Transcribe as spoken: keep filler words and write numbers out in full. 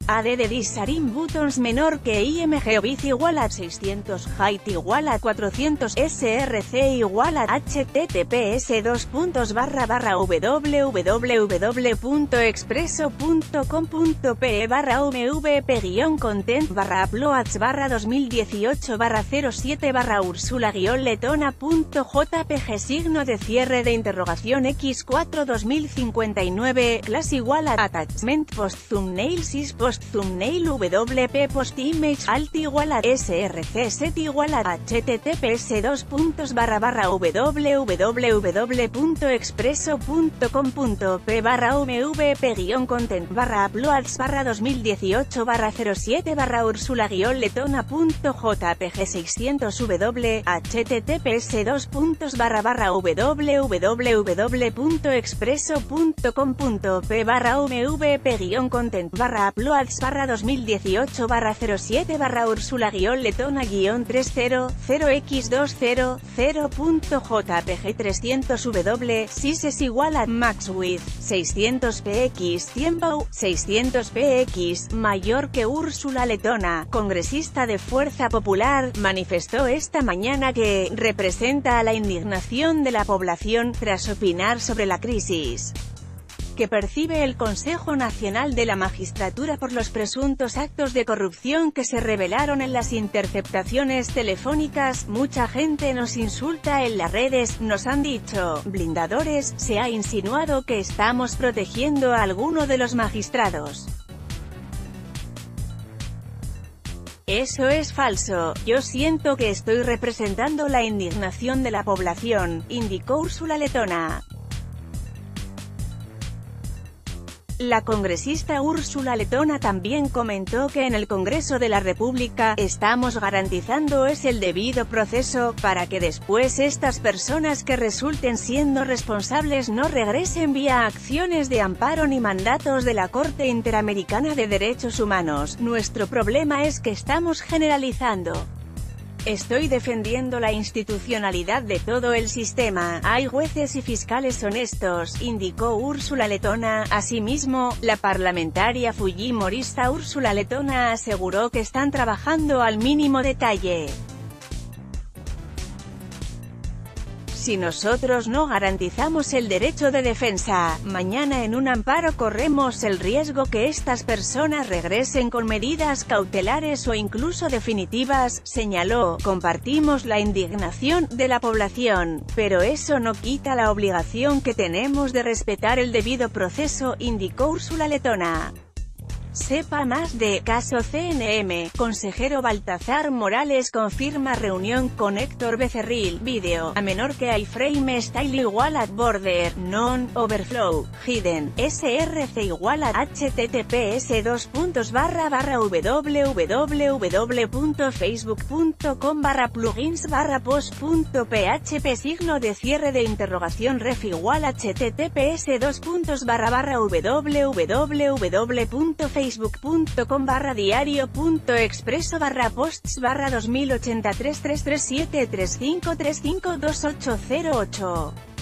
A D de Disarim Buttons menor que I M G o Width igual a seiscientos, Height igual a cuatrocientos, S R C igual a H T T P S dos puntos barra barra www.expreso.com.pe barra mvp guión content barra uploads barra dos mil dieciocho barra cero siete barra ursula guión letona punto jpg signo de cierre de interrogación x cuatro dos mil cincuenta y nueve, class igual a attachment post thumbnail sys post thumbnail wp post image alt igual a src set igual a https dos puntos barra barra www.expreso.com.p barra mvp guión content barra uploads barra dos mil dieciocho barra cero siete barra ursula guión letona punto jpg seiscientos w https dos puntos barra barra www.expreso.com.p barra mvp guión content barra uploads barra dos mil dieciocho barra cero siete barra ursula guión letona guión trescientos x doscientos.jpg trescientos w sys es igual a max width seiscientos px tiempo seiscientos px mayor que Úrsula Letona, congresista de Fuerza Popular, manifestó esta mañana que representa a la indignación de la población tras opinar sobre la crisis que percibe el Consejo Nacional de la Magistratura por los presuntos actos de corrupción que se revelaron en las interceptaciones telefónicas. Mucha gente nos insulta en las redes, nos han dicho blindadores, se ha insinuado que estamos protegiendo a alguno de los magistrados. Eso es falso, yo siento que estoy representando la indignación de la población, indicó Úrsula Letona. La congresista Úrsula Letona también comentó que en el Congreso de la República estamos garantizando es el debido proceso, para que después estas personas que resulten siendo responsables no regresen vía acciones de amparo ni mandatos de la Corte Interamericana de Derechos Humanos. Nuestro problema es que estamos generalizando. Estoy defendiendo la institucionalidad de todo el sistema, hay jueces y fiscales honestos, indicó Úrsula Letona. Asimismo, la parlamentaria fujimorista Úrsula Letona aseguró que están trabajando al mínimo detalle. Si nosotros no garantizamos el derecho de defensa, mañana en un amparo corremos el riesgo que estas personas regresen con medidas cautelares o incluso definitivas, señaló. Compartimos la indignación de la población, pero eso no quita la obligación que tenemos de respetar el debido proceso, indicó Úrsula Letona. Sepa más de caso C N M, consejero Baltasar Morales confirma reunión con Héctor Becerril, vídeo, a menor que iframe style igual a border, non, overflow, hidden, src igual a https dos puntos barra barra www.facebook.com barra plugins barra post.php signo de cierre de interrogación ref igual https dos puntos barra barra www.facebook facebook.com barra diario.expreso barra posts barra dos mil ochenta y tres tres tres siete tres cinco tres cinco dos ocho cero ocho.